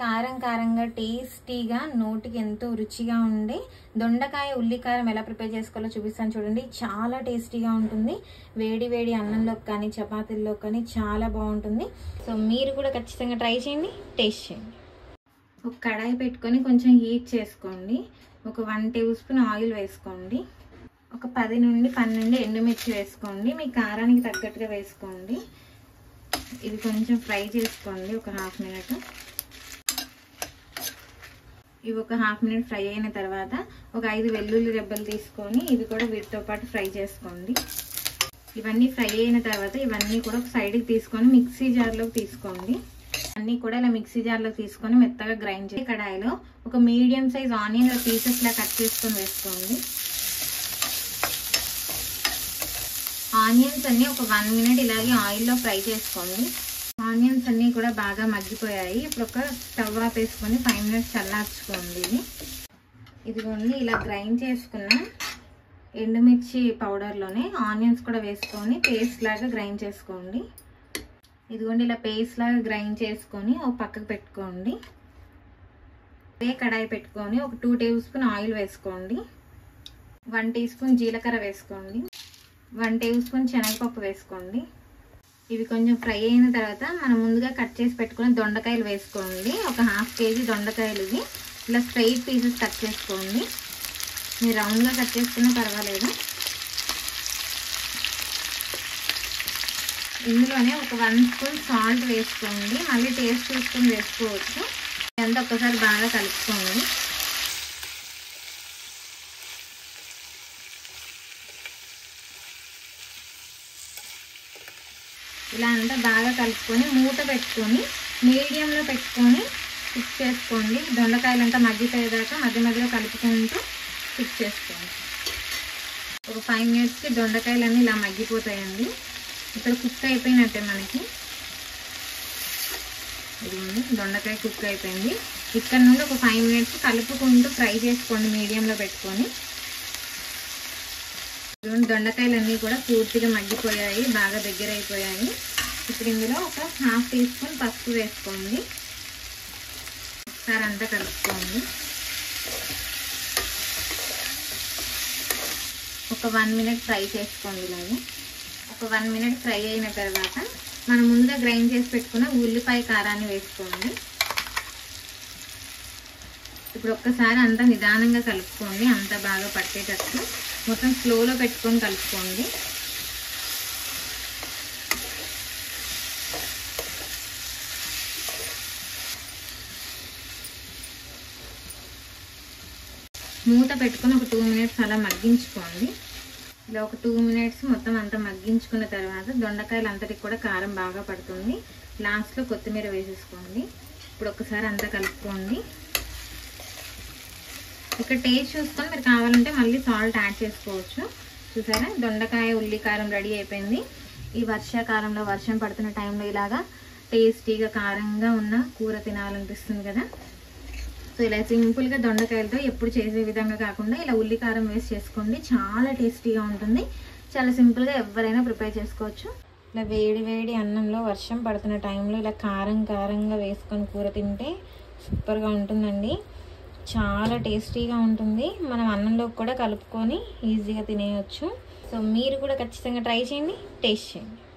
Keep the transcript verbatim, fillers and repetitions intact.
కారం కారంగా టేస్టీగా నోటికి ఎంతో రుచిగా ఉండే దొండకాయ ఉల్లికారం ఎలా ప్రిపేర్ చేసుకోవాలో చూపిస్తాను చూడండి. చాలా టేస్టీగా ఉంటుంది. వేడి వేడి అన్నంలోకి కానీ చపాతీల్లో కానీ చాలా బాగుంటుంది. సో మీరు కూడా ఖచ్చితంగా ట్రై చేయండి, టేస్ట్ చేయండి. ఒక కడాయి పెట్టుకొని కొంచెం హీట్ చేసుకోండి. ఒక వన్ టేబుల్ స్పూన్ ఆయిల్ వేసుకోండి. ఒక పది నుండి పన్నెండు ఎండుమిర్చి వేసుకోండి. మీ కారానికి తగ్గట్టుగా వేసుకోండి. ఇది కొంచెం ఫ్రై చేసుకోండి ఒక హాఫ్ మినిట్. ఇవి ఒక హాఫ్ మినిట్ ఫ్రై అయిన తర్వాత ఒక ఐదు వెల్లుల్లి రెబ్బలు తీసుకొని ఇవి కూడా వీటితో పాటు ఫ్రై చేసుకోండి. ఇవన్నీ ఫ్రై అయిన తర్వాత ఇవన్నీ కూడా ఒక సైడ్కి తీసుకొని మిక్సీ జార్లోకి తీసుకోండి. అన్నీ కూడా ఇలా మిక్సీ జార్లోకి తీసుకొని మెత్తగా గ్రైండ్ చేసి కడాయిలో ఒక మీడియం సైజ్ ఆనియన్ పీసెస్ లా కట్ చేసుకొని వేసుకోండి. ఆనియన్స్ అన్ని ఒక వన్ మినిట్ ఇలాగే ఆయిల్లో ఫ్రై చేసుకోండి. ఆనియన్స్ అన్నీ కూడా బాగా మగ్గిపోయాయి. ఇప్పుడు ఒక స్టవ్ ఆపేసుకొని ఫైవ్ మినిట్స్ చల్లార్చుకోండి. ఇది ఇదిగోండి ఇలా గ్రైండ్ చేసుకున్న ఎండుమిర్చి పౌడర్లోనే ఆనియన్స్ కూడా వేసుకొని పేస్ట్ లాగా గ్రైండ్ చేసుకోండి. ఇదిగోండి ఇలా పేస్ట్ లాగా గ్రైండ్ చేసుకొని ఒక పక్కకు పెట్టుకోండి. అదే కడాయి పెట్టుకొని ఒక టూ టేబుల్ స్పూన్ ఆయిల్ వేసుకోండి. వన్ టీ స్పూన్ జీలకర్ర వేసుకోండి. వన్ టేబుల్ స్పూన్ శనగపప్పు వేసుకోండి. ఇవి కొంచెం ఫ్రై అయిన తర్వాత మనం ముందుగా కట్ చేసి పెట్టుకుని దొండకాయలు వేసుకోండి. ఒక హాఫ్ కేజీ దొండకాయలు ఇవి ఇలా స్ట్రైట్ పీసెస్ కట్ చేసుకోండి. మీరు రౌండ్గా కట్ చేసుకున్నా పర్వాలేదు. ఇందులోనే ఒక వన్ స్పూన్ సాల్ట్ వేసుకోండి. మళ్ళీ టేస్ట్ చూసుకొని వేసుకోవచ్చు. ఇదంతా ఒక్కసారి బాగా కలుపుకోండి. ఇలా అంతా బాగా కలుపుకొని మూత పెట్టుకొని మీడియంలో పెట్టుకొని కుక్ చేసుకోండి. దొండకాయలు అంతా మగ్గిపోయేదాకా మధ్య మధ్యలో కలుపుకుంటూ కుక్ చేసుకోండి. ఒక ఫైవ్ మినిట్స్కి దొండకాయలన్నీ ఇలా మగ్గిపోతాయండి. ఇక్కడ కుక్ అయిపోయినట్టే మనకి. ఇదిగోండి దొండకాయ కుక్ అయిపోయింది. ఇక్కడ నుండి ఒక ఫైవ్ మినిట్స్ కలుపుకుంటూ ఫ్రై చేసుకోండి మీడియంలో పెట్టుకొని. దొండకాయలన్నీ కూడా పూర్తిగా మగ్గిపోయాయి, బాగా దగ్గర అయిపోయాయి. ఇప్పుడు ఇందులో ఒక హాఫ్ టీ స్పూన్ పసుపు వేసుకోండి. ఒకసారి అంతా కలుపుకోండి. ఒక వన్ మినిట్ ఫ్రై చేసుకోండి. ఇలాగే ఒక వన్ మినిట్ ఫ్రై అయిన తర్వాత మనం ముందుగా గ్రైండ్ చేసి పెట్టుకున్న ఉల్లిపాయ కారాన్ని వేసుకోండి. ఇప్పుడు ఒక్కసారి అంతా నిదానంగా కలుపుకోండి. అంతా బాగా పట్టేటట్టు మొత్తం స్లోలో పెట్టుకొని కలుపుకోండి. మూత పెట్టుకొని ఒక టూ మినిట్స్ అలా మగ్గించుకోండి. ఇలా ఒక టూ మినిట్స్ మొత్తం అంతా మగ్గించుకున్న తర్వాత దొండకాయలు అంతటికి కూడా కారం బాగా పడుతుంది. లాస్ట్లో కొత్తిమీర వేసేసుకోండి. ఇప్పుడు ఒకసారి అంతా కలుపుకోండి. ఇక్కడ టేస్ట్ చూసుకొని మీరు కావాలంటే మళ్ళీ సాల్ట్ యాడ్ చేసుకోవచ్చు. చూసారా దొండకాయ ఉల్లికారం రెడీ అయిపోయింది. ఈ వర్షాకాలంలో వర్షం పడుతున్న టైంలో ఇలాగా టేస్టీగా కారంగా ఉన్న కూర తినాలనిపిస్తుంది కదా. సో ఇలా సింపుల్గా దొండకాయలతో ఎప్పుడు చేసే విధంగా కాకుండా ఇలా ఉల్లికారం వేసి చేసుకోండి. చాలా టేస్టీగా ఉంటుంది. చాలా సింపుల్గా ఎవరైనా ప్రిపేర్ చేసుకోవచ్చు. ఇలా వేడి వేడి అన్నంలో వర్షం పడుతున్న టైంలో ఇలా కారం కారంగా వేసుకొని కూర తింటే సూపర్గా ఉంటుందండి. చాలా టేస్టీగా ఉంటుంది. మనం అన్నంలో కూడా కలుపుకొని ఈజీగా తినేయచ్చు. సో మీరు కూడా ఖచ్చితంగా ట్రై చేయండి, టేస్ట్ చేయండి.